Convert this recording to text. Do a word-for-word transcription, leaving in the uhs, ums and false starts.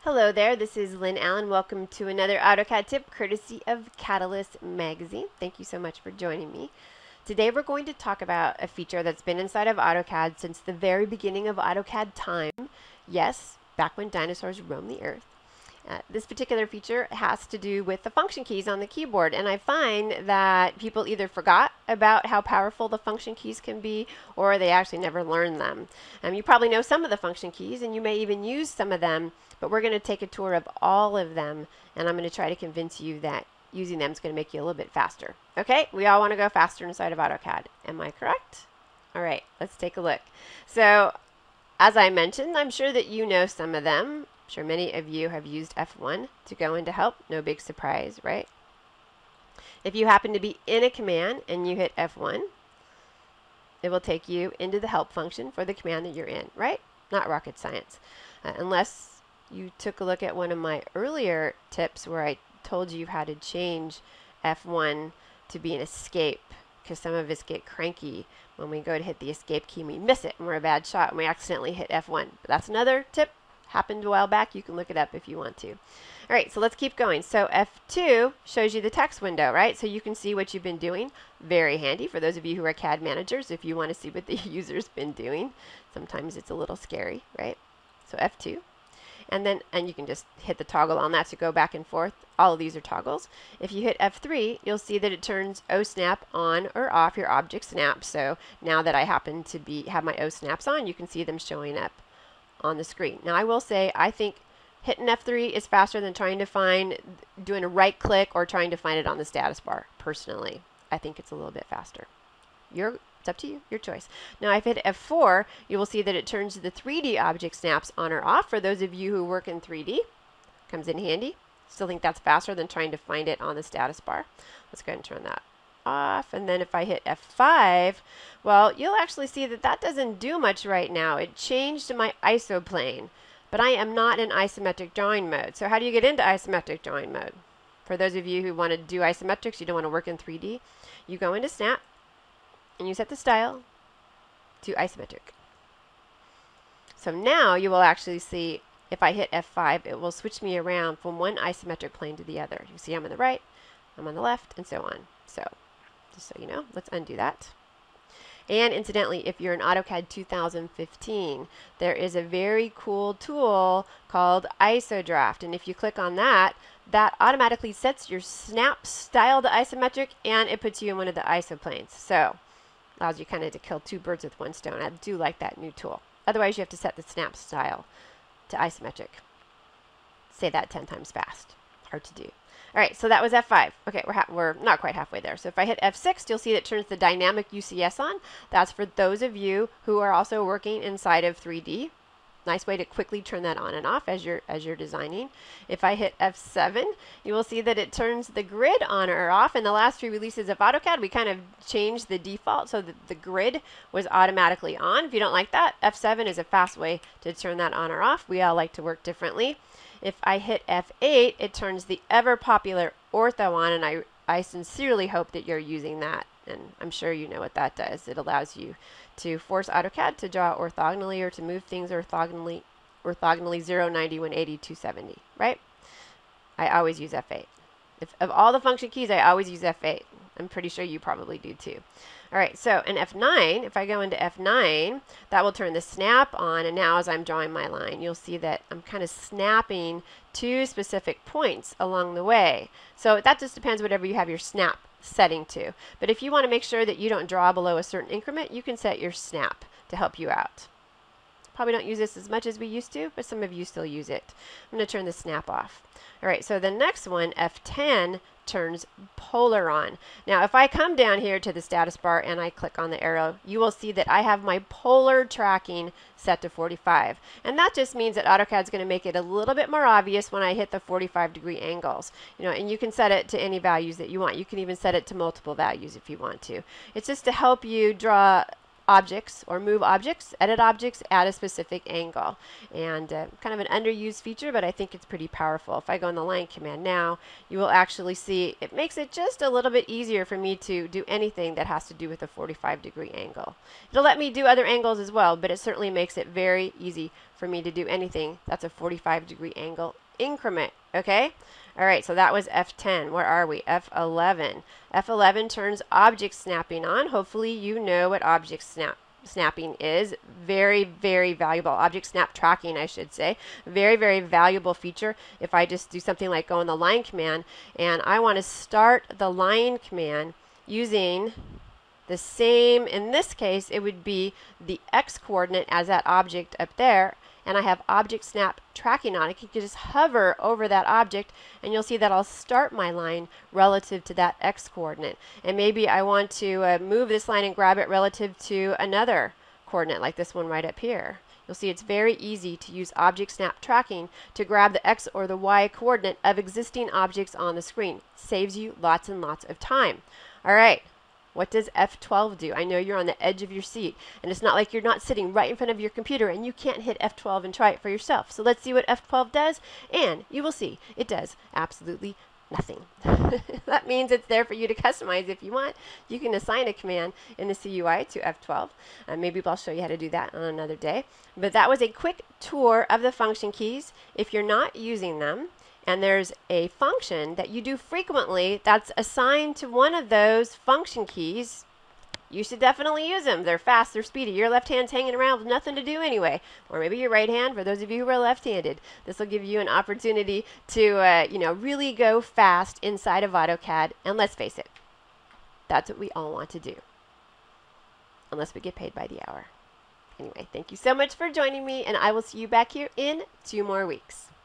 Hello there, this is Lynn Allen. Welcome to another AutoCAD tip courtesy of Cadalyst magazine. Thank you so much for joining me. Today we're going to talk about a feature that's been inside of AutoCAD since the very beginning of AutoCAD time. Yes, back when dinosaurs roamed the earth. Uh, this particular feature has to do with the function keys on the keyboard, and I find that people either forgot about how powerful the function keys can be, or they actually never learned them. Um, you probably know some of the function keys, and you may even use some of them, but we're going to take a tour of all of them, and I'm going to try to convince you that using them is going to make you a little bit faster. Okay, we all want to go faster inside of AutoCAD. Am I correct? All right, let's take a look. So, as I mentioned, I'm sure that you know some of them. I'm sure many of you have used F one to go into help. No big surprise, right? If you happen to be in a command and you hit F one, it will take you into the help function for the command that you're in, right? Not rocket science. Uh, unless you took a look at one of my earlier tips where I told you how to change F one to be an escape, because some of us get cranky when we go to hit the escape key and we miss it and we're a bad shot and we accidentally hit F one. But that's another tip. Happened a while back. You can look it up if you want to. All right, so let's keep going. So F two shows you the text window, right? So you can see what you've been doing. Very handy for those of you who are C A D managers if you want to see what the user's been doing. Sometimes it's a little scary, right? So F two. And then, and you can just hit the toggle on that to go back and forth. All of these are toggles. If you hit F three, you'll see that it turns O snap on or off your object snaps. So now that I happen to be have my O snaps on, you can see them showing up on the screen. Now I will say I think hitting F three is faster than trying to find, doing a right click or trying to find it on the status bar. Personally, I think it's a little bit faster. You're, it's up to you, your choice. Now if I hit F four, you will see that it turns the three D object snaps on or off. For those of you who work in three D, comes in handy. Still think that's faster than trying to find it on the status bar. Let's go ahead and turn that off. And then if I hit F five, well, you'll actually see that that doesn't do much right now. It changed my I S O plane, but I am not in isometric drawing mode. So how do you get into isometric drawing mode? For those of you who want to do isometrics, you don't want to work in three D, you go into Snap and you set the style to isometric. So now you will actually see if I hit F five, it will switch me around from one isometric plane to the other. You see I'm on the right, I'm on the left, and so on. So just so you know, let's undo that. And incidentally, if you're in AutoCAD two thousand fifteen, there is a very cool tool called I S O Draft. And if you click on that, that automatically sets your snap style to isometric and it puts you in one of the I S O planes. So allows you kind of to kill two birds with one stone. I do like that new tool. Otherwise, you have to set the snap style to isometric. Say that ten times fast. Hard to do. All right, so that was F five. Okay, we're, we're not quite halfway there. So if I hit F six, you'll see that it turns the dynamic U C S on. That's for those of you who are also working inside of three D. Nice way to quickly turn that on and off as you're, as you're designing. If I hit F seven, you will see that it turns the grid on or off. In the last few releases of AutoCAD, we kind of changed the default so that the grid was automatically on. If you don't like that, F seven is a fast way to turn that on or off. We all like to work differently. If I hit F eight, it turns the ever popular ortho on, and I, I sincerely hope that you're using that. And I'm sure you know what that does. It allows you to force AutoCAD to draw orthogonally or to move things orthogonally, orthogonally zero, ninety, one eighty, two seventy, right? I always use F eight. If, of all the function keys, I always use F eight. I'm pretty sure you probably do too. All right, so in F nine, if I go into F nine, that will turn the snap on, and now as I'm drawing my line, you'll see that I'm kind of snapping to specific points along the way. So that just depends whatever you have your snap setting to. But if you want to make sure that you don't draw below a certain increment, you can set your snap to help you out. Probably don't use this as much as we used to, but some of you still use it. I'm going to turn the snap off. All right, so the next one, F ten, turns polar on. Now, if I come down here to the status bar and I click on the arrow, you will see that I have my polar tracking set to forty-five. And that just means that AutoCAD is going to make it a little bit more obvious when I hit the forty-five degree angles. You know, and you can set it to any values that you want. You can even set it to multiple values if you want to. It's just to help you draw objects or move objects, edit objects at a specific angle. And uh, kind of an underused feature, but I think it's pretty powerful. If I go in the line command now, you will actually see it makes it just a little bit easier for me to do anything that has to do with a forty-five degree angle. It'll let me do other angles as well, but it certainly makes it very easy for me to do anything that's a forty-five degree angle increment. Okay? All right, so that was F ten. Where are we? F eleven. F eleven turns object snapping on. Hopefully you know what object snap snapping is. Very, very valuable. Object snap tracking, I should say. Very, very valuable feature. If I just do something like go in the line command and I want to start the line command using the same, in this case, it would be the X coordinate as that object up there, and I have object snap tracking on. I can just hover over that object and you'll see that I'll start my line relative to that X coordinate. And maybe I want to uh, move this line and grab it relative to another coordinate like this one right up here. You'll see it's very easy to use object snap tracking to grab the X or the Y coordinate of existing objects on the screen. Saves you lots and lots of time. All right. What does F twelve do? I know you're on the edge of your seat, and it's not like you're not sitting right in front of your computer and you can't hit F twelve and try it for yourself. So let's see what F twelve does, and you will see it does absolutely nothing. That means it's there for you to customize if you want. You can assign a command in the C U I to F twelve. Uh, maybe I'll show you how to do that on another day. But that was a quick tour of the function keys. If you're not using them, and there's a function that you do frequently that's assigned to one of those function keys, you should definitely use them. They're fast, they're speedy. Your left hand's hanging around with nothing to do anyway. Or maybe your right hand, for those of you who are left-handed. This will give you an opportunity to uh, you know, really go fast inside of AutoCAD. And let's face it, that's what we all want to do. Unless we get paid by the hour. Anyway, thank you so much for joining me, and I will see you back here in two more weeks.